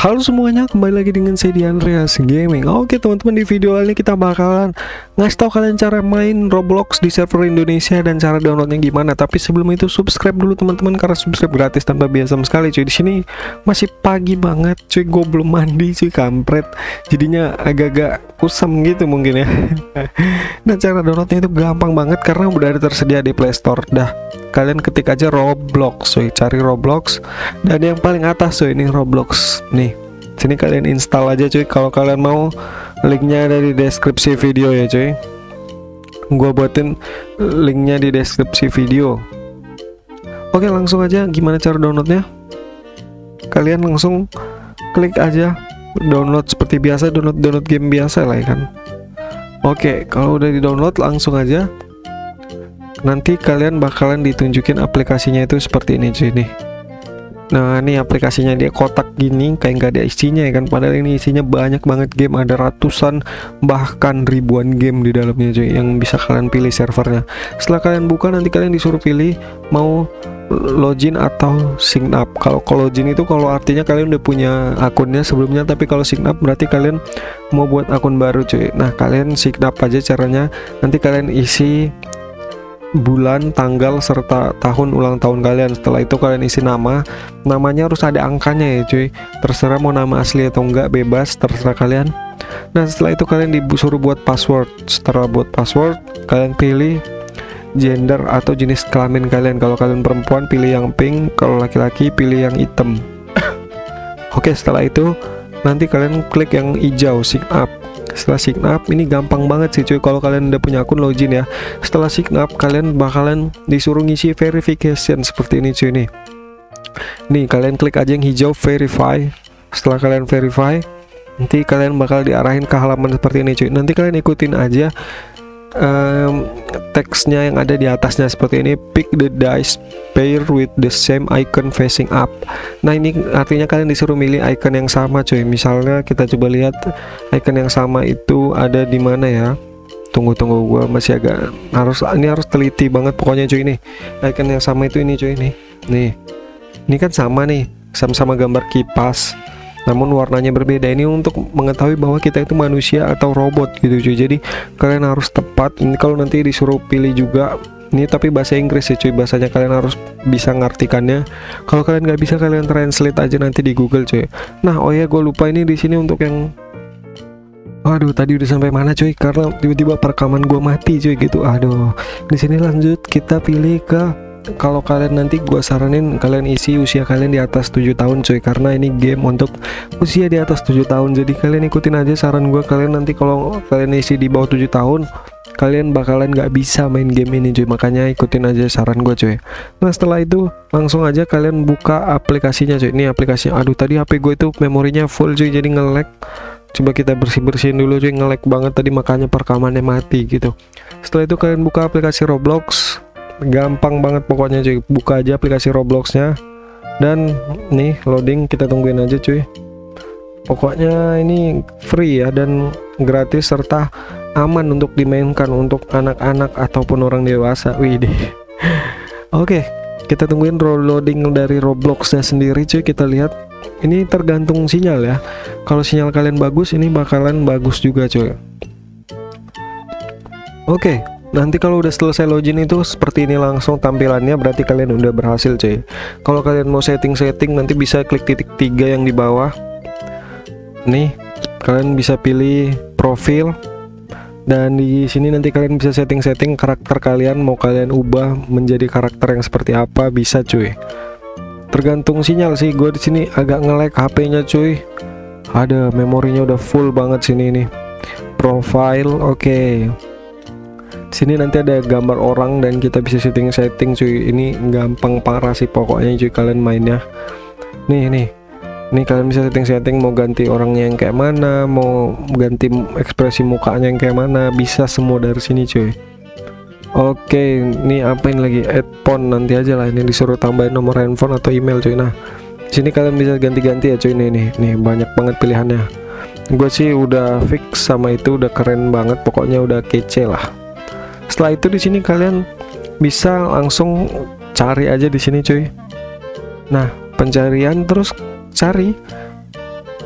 Halo semuanya, kembali lagi dengan saya di Andreas Gaming. Oke teman-teman, di video ini kita bakalan ngasih tahu kalian cara main Roblox di server Indonesia dan cara downloadnya gimana. Tapi sebelum itu subscribe dulu teman-teman, karena subscribe gratis tanpa biaya sama sekali cuy. Di sini masih pagi banget cuy, gue belum mandi cuy, kampret. Jadinya agak-agak kusam gitu mungkin ya. Nah, cara downloadnya itu gampang banget karena udah ada tersedia di Play Store. Dah, kalian ketik aja Roblox cuy, cari Roblox, dan yang paling atas cuy ini Roblox nih. Sini kalian install aja cuy. Kalau kalian mau, linknya ada di deskripsi video ya cuy. Gua buatin linknya di deskripsi video. Oke, langsung aja gimana cara downloadnya. Kalian langsung klik aja download seperti biasa, download game biasa lah ya kan. Oke, kalau udah di download langsung aja. Nanti kalian bakalan ditunjukin aplikasinya itu seperti ini cuy nih. Nah, ini aplikasinya, dia kotak gini, kayak nggak ada isinya ya kan. Padahal ini isinya banyak banget game, ada ratusan bahkan ribuan game di dalamnya cuy, yang bisa kalian pilih servernya. Setelah kalian buka, nanti kalian disuruh pilih mau login atau sign up. Kalau login itu kalau artinya kalian udah punya akunnya sebelumnya, tapi kalau sign up berarti kalian mau buat akun baru cuy. Nah, kalian sign up aja caranya. Nanti kalian isi bulan, tanggal, serta tahun ulang tahun kalian. Setelah itu kalian isi namanya harus ada angkanya ya cuy. Terserah mau nama asli atau enggak, bebas, terserah kalian. Nah, setelah itu kalian disuruh buat password. Setelah buat password, kalian pilih gender atau jenis kelamin kalian. Kalau kalian perempuan pilih yang pink, kalau laki-laki pilih yang hitam. Oke, setelah itu nanti kalian klik yang hijau, sign up. Setelah sign up, ini gampang banget sih cuy, kalau kalian udah punya akun login ya. Setelah sign up, kalian bakalan disuruh ngisi verification seperti ini cuy nih. Nih, kalian klik aja yang hijau, verify. Setelah kalian verify, nanti kalian bakal diarahin ke halaman seperti ini cuy. Nanti kalian ikutin aja teksnya yang ada di atasnya seperti ini. Pick the dice pair with the same icon facing up. Nah, ini artinya kalian disuruh milih icon yang sama cuy. Misalnya kita coba lihat icon yang sama itu ada di mana ya. Tunggu, gua masih agak harus teliti banget pokoknya cuy. Ini icon yang sama itu ini cuy, nih ini kan sama nih, sama-sama gambar kipas, namun warnanya berbeda. Ini untuk mengetahui bahwa kita itu manusia atau robot gitu cuy. Jadi kalian harus tepat. Ini kalau nanti disuruh pilih juga, ini tapi bahasa Inggris ya cuy, bahasanya kalian harus bisa ngartikannya. Kalau kalian nggak bisa, kalian translate aja nanti di Google cuy. Nah, oh ya, gue lupa ini di sini untuk yang, aduh, tadi udah sampai mana cuy, karena tiba-tiba perekaman gue mati cuy gitu. Aduh, di sini lanjut kita pilih ke, kalau kalian nanti gue saranin kalian isi usia kalian di atas 7 tahun cuy, karena ini game untuk usia di atas 7 tahun. Jadi kalian ikutin aja saran gue. Kalian nanti kalau kalian isi di bawah 7 tahun, kalian bakalan nggak bisa main game ini cuy, makanya ikutin aja saran gue cuy. Nah, setelah itu langsung aja kalian buka aplikasinya cuy. Ini aplikasinya, aduh tadi HP gue itu memorinya full cuy, jadi nge-lag. Coba kita bersihin dulu cuy, nge-lag banget tadi, makanya perekamannya mati gitu. Setelah itu kalian buka aplikasi Roblox. Gampang banget pokoknya cuy, buka aja aplikasi Robloxnya, dan nih loading, kita tungguin aja cuy. Pokoknya ini free ya, dan gratis serta aman untuk dimainkan untuk anak-anak ataupun orang dewasa. Wih deh. Oke, kita tungguin loading dari Robloxnya sendiri cuy. Kita lihat, ini tergantung sinyal ya. Kalau sinyal kalian bagus, ini bakalan bagus juga cuy. Oke, nanti kalau udah selesai login itu seperti ini langsung tampilannya, berarti kalian udah berhasil cuy. Kalau kalian mau setting nanti bisa klik titik 3 yang di bawah. Nih, kalian bisa pilih profil, dan di sini nanti kalian bisa setting karakter kalian, mau kalian ubah menjadi karakter yang seperti apa bisa cuy. Tergantung sinyal sih. Gue di sini agak nge-lag HP-nya cuy. Ada memorinya udah full banget sini nih. Profile, oke. Sini nanti ada gambar orang dan kita bisa setting cuy. Ini gampang parah sih pokoknya cuy, kalian mainnya. Nih kalian bisa setting mau ganti orangnya yang kayak mana, mau ganti ekspresi mukanya yang kayak mana, bisa semua dari sini cuy. Oke, ini apain lagi, add phone nanti aja lah, ini disuruh tambahin nomor handphone atau email cuy. Nah, sini kalian bisa ganti-ganti ya cuy. Nih banyak banget pilihannya. Gue sih udah fix sama itu, udah keren banget pokoknya, udah kece lah. Setelah itu di sini kalian bisa langsung cari aja di sini cuy. Nah, pencarian terus cari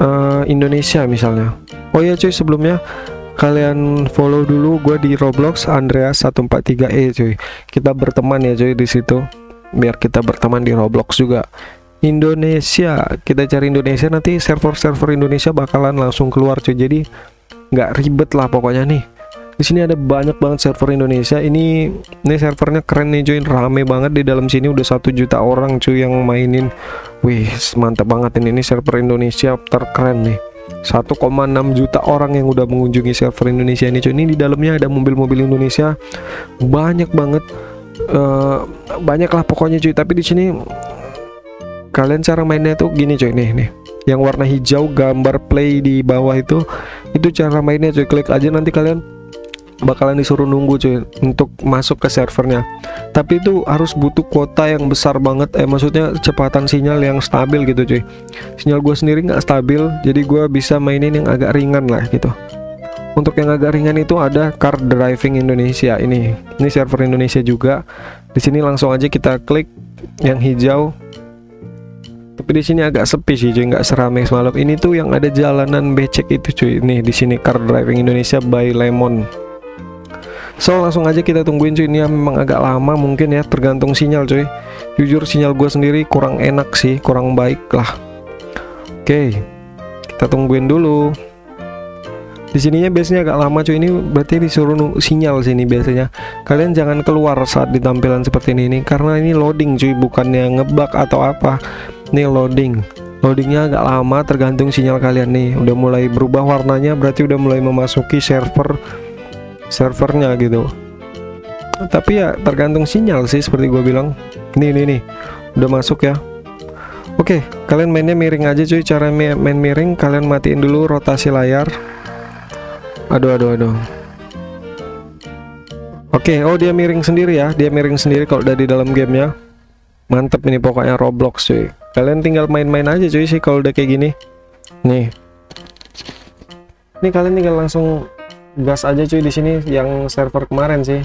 Indonesia misalnya. Oh ya cuy, sebelumnya kalian follow dulu gue di Roblox Andreas 143E cuy. Kita berteman ya cuy di situ. Biar kita berteman di Roblox juga. Indonesia, kita cari Indonesia, nanti server-server Indonesia bakalan langsung keluar cuy. Jadi nggak ribet lah pokoknya nih. Di sini ada banyak banget server Indonesia. Ini servernya keren nih cuy, rame banget di dalam sini, udah 1 juta orang cuy yang mainin. Wih, mantap banget ini server Indonesia terkeren nih. 1,6 juta orang yang udah mengunjungi server Indonesia ini cuy. Ini di dalamnya ada mobil-mobil Indonesia banyak banget, banyak lah pokoknya cuy. Tapi di sini kalian cara mainnya tuh gini cuy, nih yang warna hijau gambar play di bawah itu cara mainnya cuy. Klik aja, nanti kalian bakalan disuruh nunggu cuy untuk masuk ke servernya. Tapi itu harus butuh kuota yang besar banget, maksudnya kecepatan sinyal yang stabil gitu cuy. Sinyal gue sendiri nggak stabil, jadi gue bisa mainin yang agak ringan lah gitu. Untuk yang agak ringan itu ada Car Driving Indonesia. Ini server Indonesia juga. Di sini langsung aja kita klik yang hijau. Tapi di sini agak sepi sih cuy, nggak seramai semalam. Ini tuh yang ada jalanan becek itu cuy. Nih di sini Car Driving Indonesia by Lemon. So langsung aja kita tungguin cuy. Ini memang agak lama mungkin ya, tergantung sinyal cuy. Jujur sinyal gue sendiri kurang enak sih, kurang baik lah. Oke, kita tungguin dulu. Di sininya biasanya agak lama cuy. Ini berarti disuruh sinyal sini biasanya. Kalian jangan keluar saat di tampilan seperti ini karena ini loading cuy, bukannya ngebug atau apa. Ini loadingnya agak lama, tergantung sinyal kalian nih. Udah mulai berubah warnanya, berarti udah mulai memasuki servernya gitu. Tapi ya tergantung sinyal sih, seperti gue bilang. Nih udah masuk ya. Oke, kalian mainnya miring aja cuy. Cara main miring, kalian matiin dulu rotasi layar. Aduh. Oke, oh dia miring sendiri ya. Dia miring sendiri kalau udah di dalam gamenya. Mantep ini pokoknya Roblox cuy. Kalian tinggal main-main aja cuy sih kalau udah kayak gini. Nih kalian tinggal langsung gas aja cuy di sini yang server kemarin sih.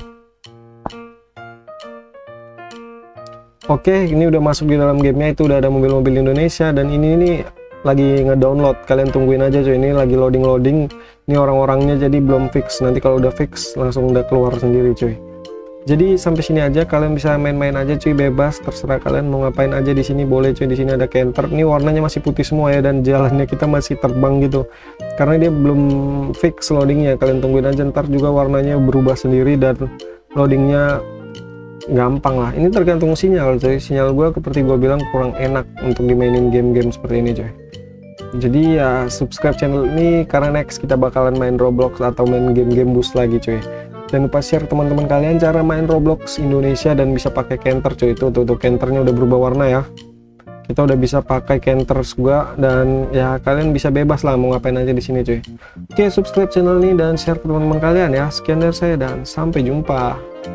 Oke, ini udah masuk di dalam gamenya, itu udah ada mobil-mobil Indonesia dan ini lagi ngedownload. Kalian tungguin aja cuy, ini lagi loading. Ini orang-orangnya jadi belum fix. Nanti kalau udah fix langsung udah keluar sendiri cuy. Jadi sampai sini aja, kalian bisa main-main aja cuy, bebas, terserah kalian mau ngapain aja di sini boleh cuy. Di sini ada canter, ini warnanya masih putih semua ya, dan jalannya kita masih terbang gitu karena dia belum fix loadingnya. Kalian tungguin aja, ntar juga warnanya berubah sendiri dan loadingnya gampang lah. Ini tergantung sinyal cuy. Sinyal gue seperti gue bilang kurang enak untuk dimainin game-game seperti ini cuy. Jadi ya subscribe channel ini karena next kita bakalan main Roblox atau main game-game boost lagi cuy. Jangan lupa share teman-teman kalian cara main Roblox Indonesia dan bisa pakai canter cuy. Itu tuh canternya udah berubah warna ya. Kita udah bisa pakai canter juga dan ya kalian bisa bebas lah mau ngapain aja di sini cuy. Oke, subscribe channel ini dan share ke teman-teman kalian ya. Sekian dari saya dan sampai jumpa.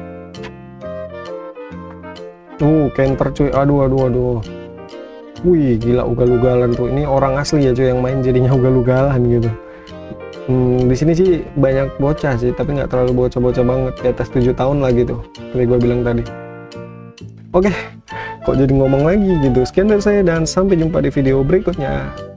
Canter cuy. Aduh. Wih, gila ugal-ugalan tuh. Ini orang asli ya cuy yang main, jadinya ugal-ugalan gitu. Di sini sih banyak bocah sih, tapi nggak terlalu bocah-bocah banget, di atas 7 tahun lah gitu, seperti gue bilang tadi. Oke, kok jadi ngomong lagi gitu. Sekian dari saya dan sampai jumpa di video berikutnya.